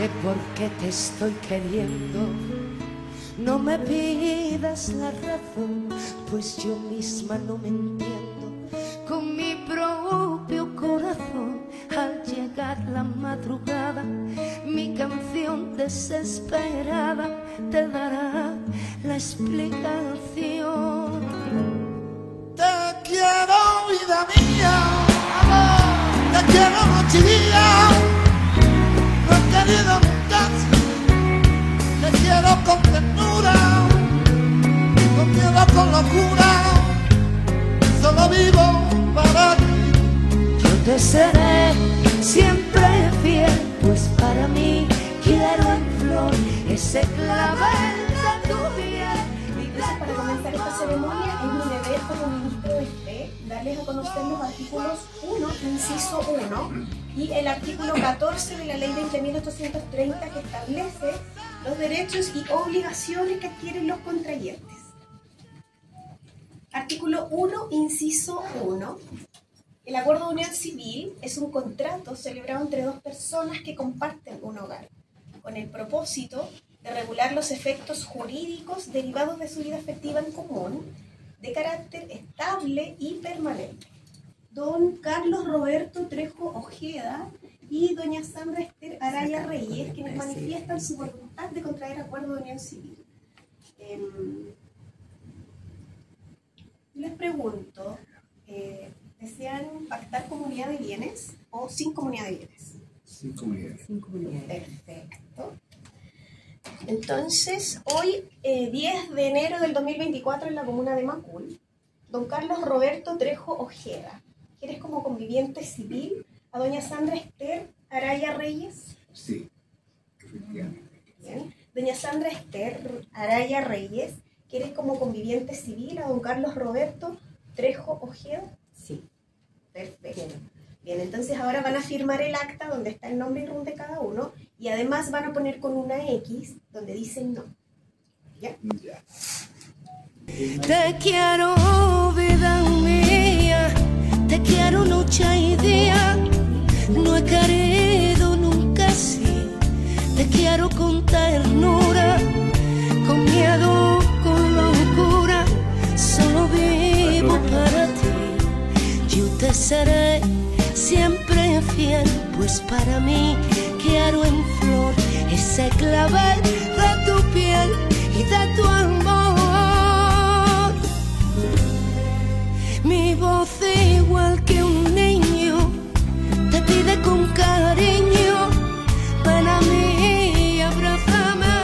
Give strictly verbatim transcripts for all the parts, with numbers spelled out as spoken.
de por qué te estoy queriendo. No me pidas la razón, pues yo misma no me entiendo con mi propio corazón. Al llegar la madrugada, mi canción desesperada te dará la explicación. Te quiero, vida mía, amor, te quiero noche y día. No he querido nunca así. Te quiero con ternura, con miedo, con locura. Solo vivo para ti. Yo te seré siempre fiel, pues para mí quiero en flor ese clavel de tu piel. Entonces, para comenzar esta ceremonia, es mi deber como ministro de fe darles a conocer los artículos uno, inciso uno, y el artículo catorce de la Ley veinte mil ochocientos treinta, que establece los derechos y obligaciones que adquieren los contrayentes. Artículo uno, inciso uno. El acuerdo de unión civil es un contrato celebrado entre dos personas que comparten un hogar, con el propósito de regular los efectos jurídicos derivados de su vida afectiva en común, de carácter estable y permanente. Don Carlos Roberto Trejo Ojeda y doña Sandra Esther Araya Reyes, quienes manifiestan su voluntad de contraer acuerdo de unión civil. Eh, les pregunto, eh, ¿desean pactar comunidad de bienes o sin comunidad de bienes? Sin comunidad. Sin comunidad. Perfecto. Entonces, hoy, eh, diez de enero del dos mil veinticuatro, en la comuna de Macul, don Carlos Roberto Trejo Ojeda, ¿quieres como conviviente civil a doña Sandra Esther Araya Reyes? Sí, efectivamente. Bien. Doña Sandra Esther Araya Reyes, ¿quieres como conviviente civil a don Carlos Roberto Trejo Ojeda? Sí. Perfecto. Bien, entonces ahora van a firmar el acta donde está el nombre y R U M de cada uno, y además van a poner con una X donde dicen no. ¿Ya? Ya. Te quiero, vida mía, te quiero noche y día. No he querido nunca así. Te quiero con ternura, con miedo, con locura. Solo vivo para ti. Yo te seré siempre fiel, pues para mí quiero en flor ese clavel de tu piel y de tu amor. Mi voz igual que un niño te pide con cariño, ven a mí, abrázame,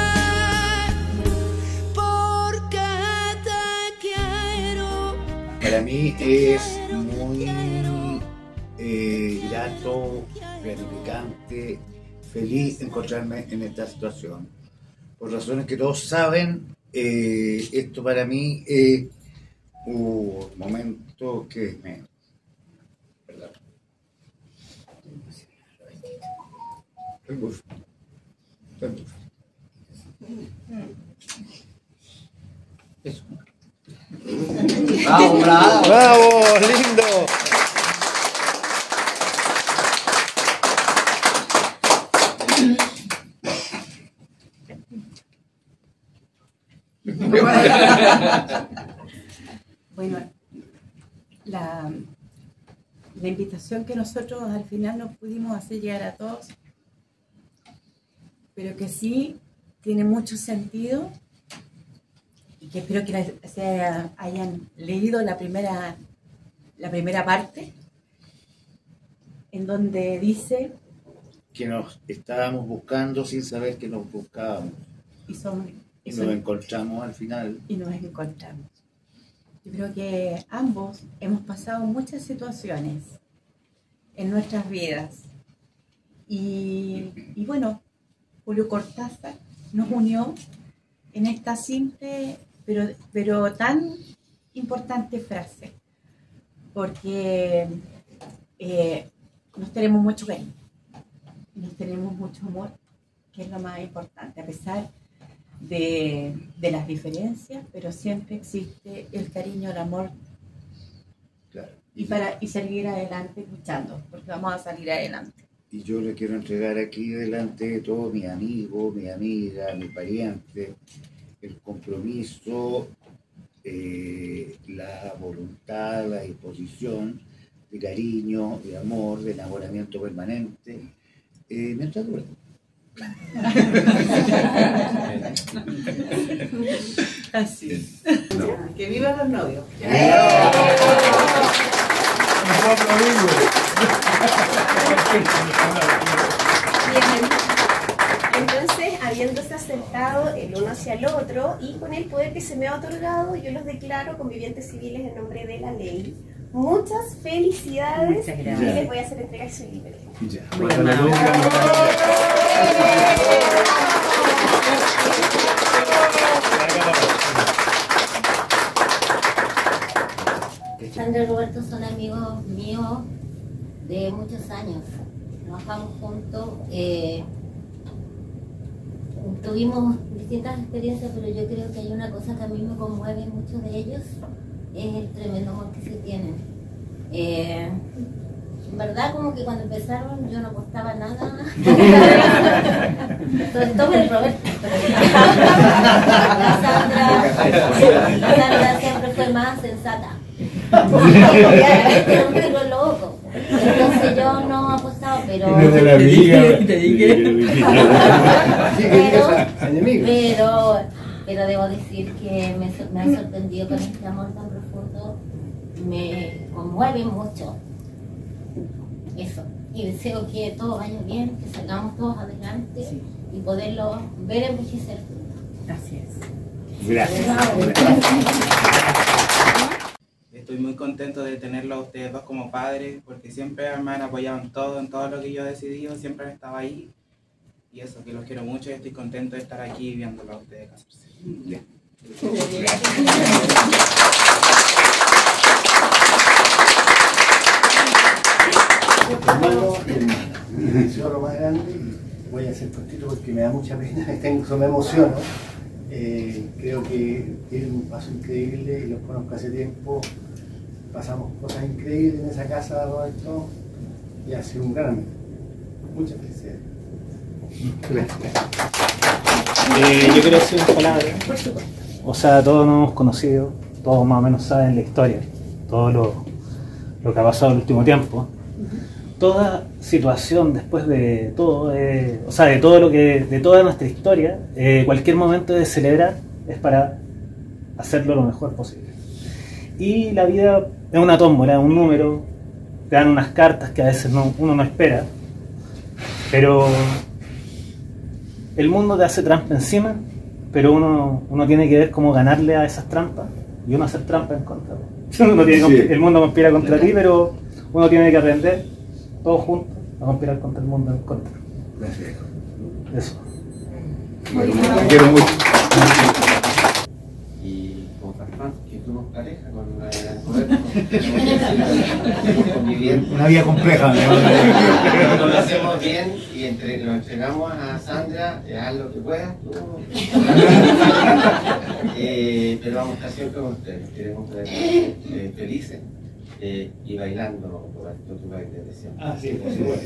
porque te quiero. Para mí es muy eh, grato, gratificante, feliz de encontrarme en esta situación. Por razones que todos saben, eh, esto para mí es un momento que me... Perdón. Estoy muy feliz. Estoy muy feliz. Eso. ¡Bravo, bravo! ¡Bravo! ¡Lindo! Bueno, la, la invitación que nosotros al final nos pudimos hacer llegar a todos, pero que sí tiene mucho sentido, y que espero que se hayan leído la primera, la primera parte, en donde dice Que nos estábamos buscando sin saber que nos buscábamos. y son Y y nos son- encontramos al final. y nos encontramos. Yo creo que ambos hemos pasado muchas situaciones en nuestras vidas. Y, y bueno, Julio Cortázar nos unió en esta simple pero, pero tan importante frase, porque eh, nos tenemos mucho cariño, nos tenemos mucho amor, que es lo más importante, a pesar de, de las diferencias, pero siempre existe el cariño, el amor, Claro. y para y salir adelante luchando, porque vamos a salir adelante. y yo le quiero entregar aquí delante de todos mis amigos, mis amigas, mis parientes, el compromiso, eh, la voluntad, la disposición de cariño, de amor, de enamoramiento permanente, eh, mientras dure. Así es. No. Que vivan los novios. Bien. Entonces, habiéndose acertado el uno hacia el otro y con el poder que se me ha otorgado, yo los declaro convivientes civiles en nombre de la ley. Muchas felicidades. Muchas gracias. Y les voy a hacer entregar su libro. Ya. Muy amable. Sandra y Roberto son amigos míos de muchos años. Trabajamos juntos. Eh, tuvimos distintas experiencias, pero yo creo que hay una cosa que a mí me conmueve mucho de ellos, es el tremendo amor que se tienen. Eh, en verdad, como que cuando empezaron yo no apostaba nada, sobre todo por el Roberto. La Sandra, la Sandra siempre fue más sensata. Era un perro loco. Entonces yo no apostaba, pero pero, pero, pero debo decir que me, me ha sorprendido con este amor tan profundo. Me conmueve mucho eso, y deseo que todo vaya bien, que salgamos todos adelante, sí, y poderlo ver envejecer. Así es. Gracias. Estoy muy contento de tenerlos a ustedes dos como padres, porque siempre me han apoyado en todo, en todo lo que yo he decidido, siempre han estado ahí. Y eso, que los quiero mucho y estoy contento de estar aquí viéndolos a ustedes casarse. Bien. Hermano y hermana, soy lo más grande y voy a ser cortito porque me da mucha pena, tengo, me emociono. Eh, creo que tienen un paso increíble y los conozco hace tiempo. Pasamos cosas increíbles en esa casa, Roberto, y ha sido un gran amigo. Muchas felicidades. Eh, yo quiero decir unas palabras. O sea, todos nos hemos conocido, todos más o menos saben la historia, todo lo, lo que ha pasado en el último tiempo. Toda situación después de todo, eh, o sea, de todo lo que, de toda nuestra historia, eh, cualquier momento de celebrar es para hacerlo lo mejor posible. Y la vida es una tómbola, es un número, te dan unas cartas que a veces no, uno no espera, pero el mundo te hace trampa encima, pero uno, uno tiene que ver cómo ganarle a esas trampas y uno hacer trampa en contra. Uno tiene que, sí. El mundo conspira contra ti, pero uno tiene que aprender todos juntos a conspirar contra el mundo en contra. Gracias. Eso. Te quiero mucho. Y como Farfán, que fuimos pareja con la Roberto. Conviviendo. Una vida compleja. Nos conocemos bien y entre, lo entregamos a Sandra, haz lo que puedas. eh, pero vamos a estar siempre con ustedes. Queremos ver eh, felices. Eh, y bailando, Roberto, tu baile de siempre. Ah, sí, por supuesto.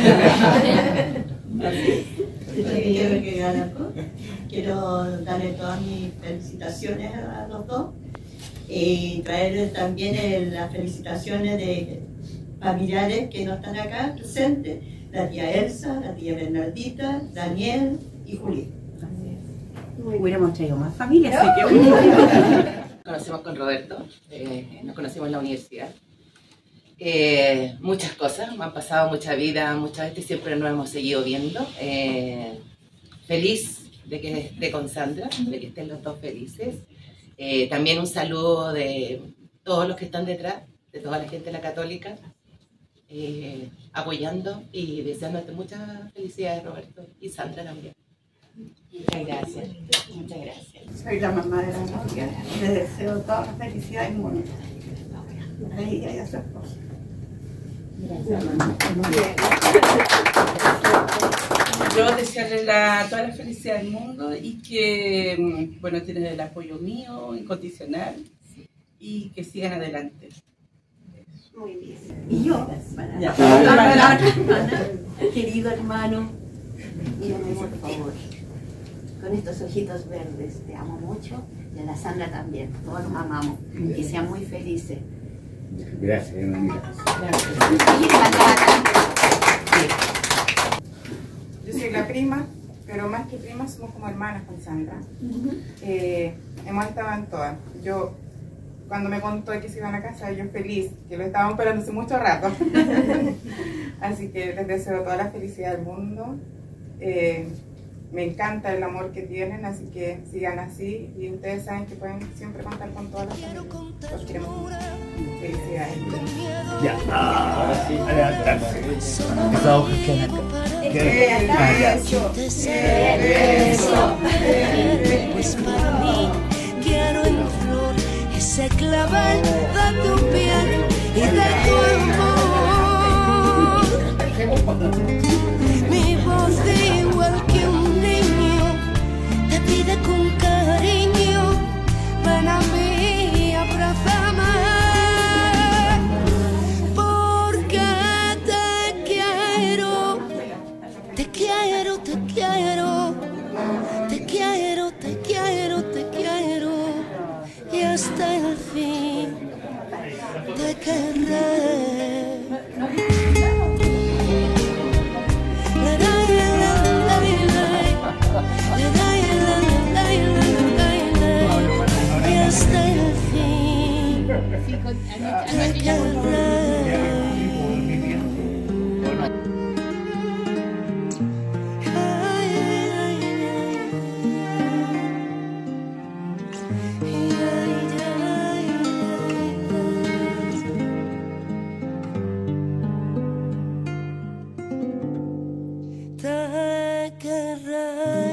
Quiero darle todas mis felicitaciones a los dos y traerles también el, las felicitaciones de familiares que no están acá presentes, la tía Elsa, la tía Bernardita, Daniel y Juli. Hubiéramos traído más familias, así que Nos conocemos con Roberto, eh, nos conocimos en la universidad. Eh, muchas cosas, me han pasado mucha vida, muchas veces siempre nos hemos seguido viendo. Eh, feliz de que esté con Sandra, de que estén los dos felices. Eh, también un saludo de todos los que están detrás, de toda la gente de la Católica, eh, apoyando y deseándote muchas felicidades, Roberto, y Sandra también. Muchas gracias, muchas gracias. Soy la mamá de la novia, le deseo toda la felicidad del mundo a ella y a su esposa. Gracias. Yo desearle la, toda la felicidad del mundo y que, bueno, tienen el apoyo mío incondicional y que sigan adelante. Muy bien. Y yo, para Ya. para la otra hermana, querido hermano, mírame por favor, con estos ojitos verdes, te amo mucho, y a la Sandra también, todos nos amamos, y sean muy felices. Gracias, hermanita. Yo soy la prima, pero más que prima somos como hermanas con Sandra. Eh, hemos estado en todas. Yo, cuando me contó que se iban a casar, yo feliz, que lo estábamos esperando hace mucho rato. Así que les deseo toda la felicidad del mundo. Eh, me encanta el amor que tienen, así que sigan así. Y ustedes saben que pueden siempre contar con todas las familias. Los queremos mucho. Felicidades. Ya, ahora sí, a levantarse. Esa hoja que acá. Eso, pues para mí quiero en flor ese clavel de tu piel y de tu amor. Mi voz igual que un niño te pide con cariño, ven a mí, abrázame, porque te quiero. Te quiero, te quiero, te quiero, te quiero, te quiero, y hasta el fin te querré. Y hasta el fin te querré. Te querré.